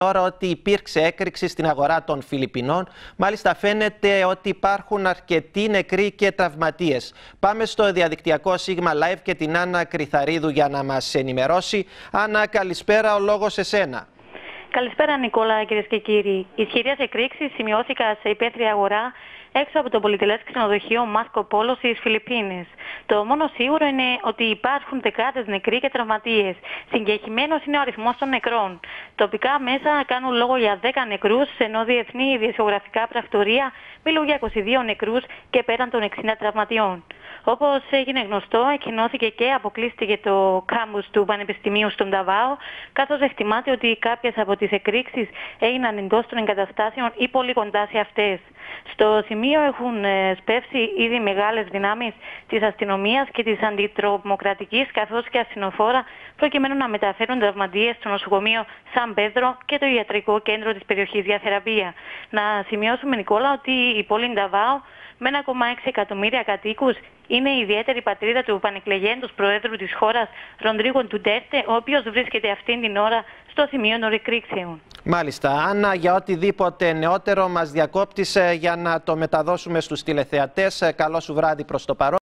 Τώρα ότι υπήρξε έκρηξη στην αγορά των Φιλιππινών. Μάλιστα φαίνεται ότι υπάρχουν αρκετοί νεκροί και τραυματίες. Πάμε στο διαδικτυακό Σίγμα Live και την Άννα Κρυθαρίδου για να μας ενημερώσει. Άννα, καλησπέρα, ο λόγος σε σένα. Καλησπέρα Νικόλα, κυρίες και κύριοι. Ισχυρές εκρήξεις σημειώθηκαν σε υπαίθρια αγορά έξω από το πολυτελές ξενοδοχείο Μάρκο Πόλο στις Φιλιππίνες. Το μόνο σίγουρο είναι ότι υπάρχουν δεκάδες νεκροί και τραυματίες. Συγκεκριμένος είναι ο αριθμός των νεκρών. Τοπικά μέσα κάνουν λόγο για 10 νεκρούς, ενώ διεθνή ειδησιογραφικά πρακτορία μιλούν για 22 νεκρούς και πέραν των 60 τραυματιών. Όπως έγινε γνωστό, εκκοινώθηκε και αποκλείστηκε το κάμπους του Πανεπιστημίου στον Νταβάο, καθώς εκτιμάται ότι κάποιες από τις εκρήξεις έγιναν εντός των εγκαταστάσεων ή πολύ κοντά σε αυτές. Στο σημείο έχουν σπεύσει ήδη μεγάλες δυνάμεις της αστυνομίας και της αντιτρομοκρατικής, καθώς και ασθενοφόρα, προκειμένου να μεταφέρουν τραυματίες στο νοσοκομείο Σαν Πέδρο και το ιατρικό κέντρο της περιοχής για θεραπεία. Να σημειώσουμε, Νικόλα, ότι η πόλη Νταβάο με 1,6 εκατομμύρια κατοίκους είναι η ιδιαίτερη πατρίδα του πανεκλεγέντος Προέδρου της χώρας, Ροντρίγο Ντουτέρτε, ο οποίος βρίσκεται αυτήν την ώρα στο σημείο των εκρήξεων. Μάλιστα. Άννα, για οτιδήποτε νεότερο μας διακόπτεις για να το μεταδώσουμε στους τηλεθεατές. Καλό σου βράδυ προς το παρόν.